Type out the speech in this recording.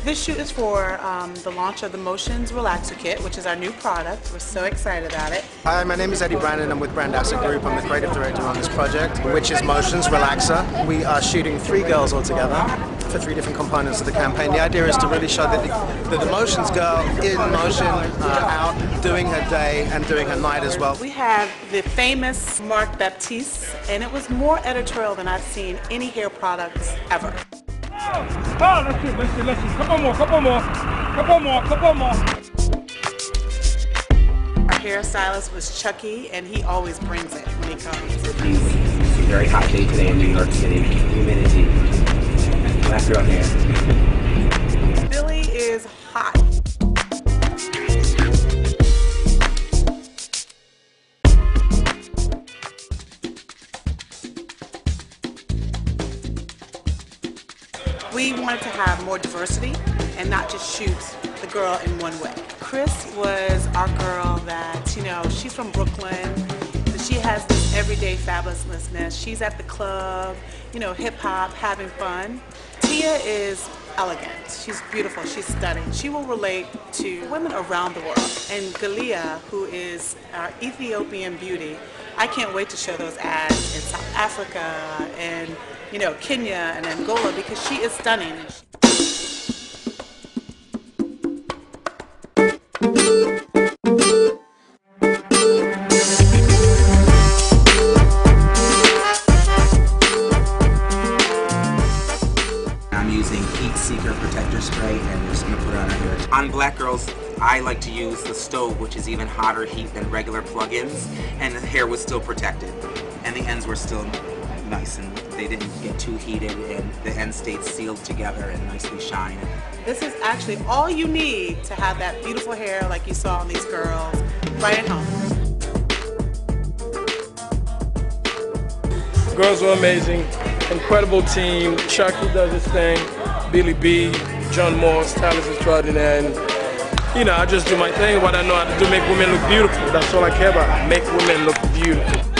This shoot is for the launch of the Motions Relaxer Kit, which is our new product. We're so excited about it. Hi, my name is Brannon. I'm with Brannon Group. I'm the creative director on this project, which is Motions Relaxer. We are shooting 3 girls all together for 3 different components of the campaign. The idea is to really show that the Motions girl in motion, out doing her day and doing her night as well. We have the famous Marc Baptiste, and it was more editorial than I've seen any hair products ever. Oh, let's see. Couple more. Our hairstylist was Chucky, and he always brings it when he comes. It's a very hot day today in New York City. Humidity. Wrap your own hair. Biily is hot. We wanted to have more diversity and not just shoot the girl in one way. Chris was our girl that, you know, she's from Brooklyn. She has this everyday fabulousness. She's at the club, you know, hip hop, having fun. Tia is elegant. She's beautiful. She's stunning. She will relate to women around the world. And Galia, who is our Ethiopian beauty, I can't wait to show those ads in South Africa and, you know, Kenya and Angola, because she is stunning. I'm using Heat Seeker Protector Spray and I'm just going to put it on her hair. On black girls, I like to use the stove, which is even hotter heat than regular plug-ins, and the hair was still protected and the ends were still nice and they didn't get too heated and the end stayed sealed together and nicely shine. This is actually all you need to have that beautiful hair like you saw on these girls right at home. Girls are amazing. Incredible team. Chucky does his thing. Biily B, John Moore, stylist extraordinaire. And, you know, I just do my thing. What I know how to do, make women look beautiful. That's all I care about. Make women look beautiful.